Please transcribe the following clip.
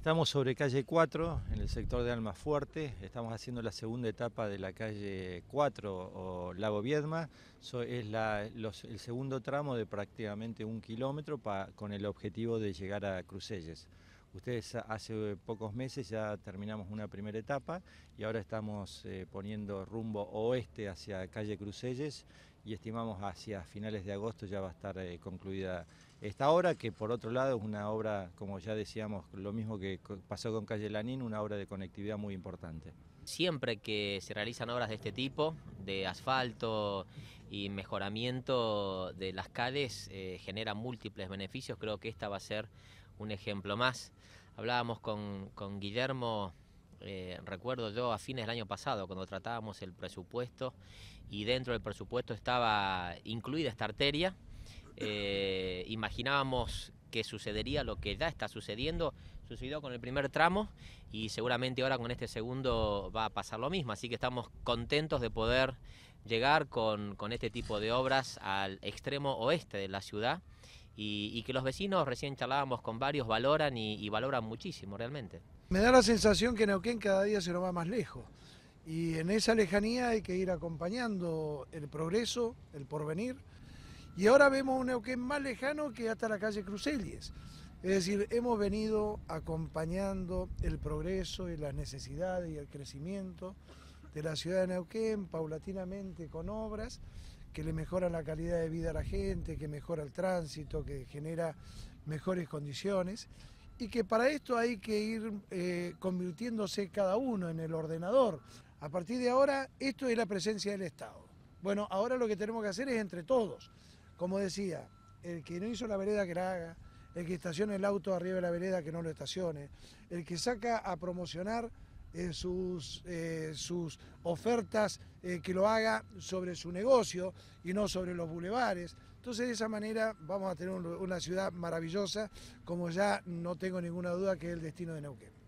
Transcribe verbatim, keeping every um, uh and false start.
Estamos sobre calle cuatro, en el sector de Almafuerte. Estamos haciendo la segunda etapa de la calle cuatro o Lago Viedma. So, es la, los, el segundo tramo de prácticamente un kilómetro pa, con el objetivo de llegar a Crucelles. Ustedes hace pocos meses ya terminamos una primera etapa y ahora estamos eh, poniendo rumbo oeste hacia calle Crucelles y estimamos hacia finales de agosto ya va a estar eh, concluida esta obra, que por otro lado es una obra, como ya decíamos, lo mismo que pasó con calle Lanín, una obra de conectividad muy importante. Siempre que se realizan obras de este tipo, de asfalto y mejoramiento de las calles, eh, genera múltiples beneficios. Creo que esta va a ser un ejemplo más. Hablábamos con, con Guillermo, eh, recuerdo yo, a fines del año pasado, cuando tratábamos el presupuesto, y dentro del presupuesto estaba incluida esta arteria. Eh, imaginábamos que sucedería lo que ya está sucediendo, sucedió con el primer tramo y seguramente ahora con este segundo va a pasar lo mismo, así que estamos contentos de poder llegar con, con este tipo de obras al extremo oeste de la ciudad y, y que los vecinos, recién charlábamos con varios, valoran y, y valoran muchísimo realmente. Me da la sensación que Neuquén cada día se nos va más lejos y en esa lejanía hay que ir acompañando el progreso, el porvenir. Y ahora vemos un Neuquén más lejano que hasta la calle Crucelles. Es decir, hemos venido acompañando el progreso y las necesidades y el crecimiento de la ciudad de Neuquén paulatinamente con obras que le mejoran la calidad de vida a la gente, que mejora el tránsito, que genera mejores condiciones y que para esto hay que ir eh, convirtiéndose cada uno en el ordenador. A partir de ahora, esto es la presencia del Estado. Bueno, ahora lo que tenemos que hacer es entre todos. Como decía, el que no hizo la vereda que la haga, el que estacione el auto arriba de la vereda que no lo estacione, el que saca a promocionar eh, sus, eh, sus ofertas eh, que lo haga sobre su negocio y no sobre los bulevares. Entonces de esa manera vamos a tener una ciudad maravillosa, como ya no tengo ninguna duda que es el destino de Neuquén.